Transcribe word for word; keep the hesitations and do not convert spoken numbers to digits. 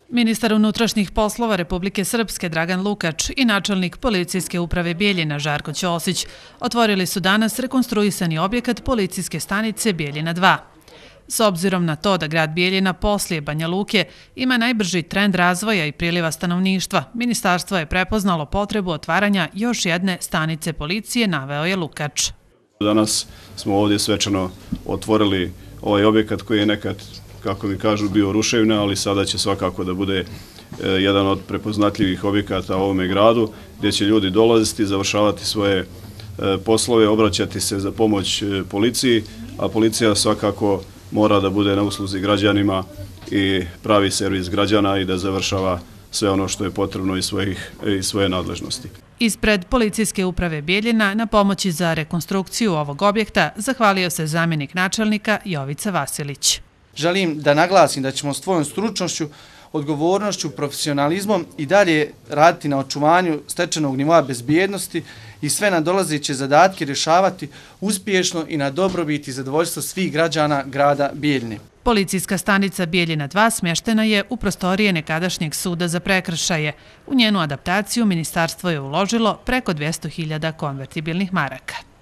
Ministar unutrašnjih poslova Republike Srpske Dragan Lukač i načelnik policijske uprave Bijeljina Žarko Ćosić otvorili su danas rekonstruisani objekat policijske stanice Bijeljina dva. S obzirom na to da grad Bijeljina poslije Banja Luke ima najbrži trend razvoja i priliva stanovništva, ministarstvo je prepoznalo potrebu otvaranja još jedne stanice policije, naveo je Lukač. Danas smo ovdje svečano otvorili ovaj objekat koji je nekad, kako mi kažu, bio ruševina, ali sada će svakako da bude jedan od prepoznatljivih objekata u ovome gradu, gdje će ljudi dolaziti, završavati svoje poslove, obraćati se za pomoć policiji, a policija svakako mora da bude na usluzi građanima i pravi servis građana i da završava sve ono što je potrebno iz svoje nadležnosti. Ispred policijske uprave Bijeljina na pomoći za rekonstrukciju ovog objekta zahvalio se zamjenik načelnika Jovica Vasilić. Želim da naglasim da ćemo svojom stručnošću, odgovornošću, profesionalizmom i dalje raditi na očuvanju stečenog nivoa bezbjednosti i sve nadolazeće zadatke rješavati uspješno i na dobrobit i zadovoljstvo svih građana grada Bijeljine. Policijska stanica Bijeljina dva smještena je u prostorije nekadašnjeg suda za prekršaje. U njenu adaptaciju ministarstvo je uložilo preko dvjesto hiljada konvertibilnih maraka.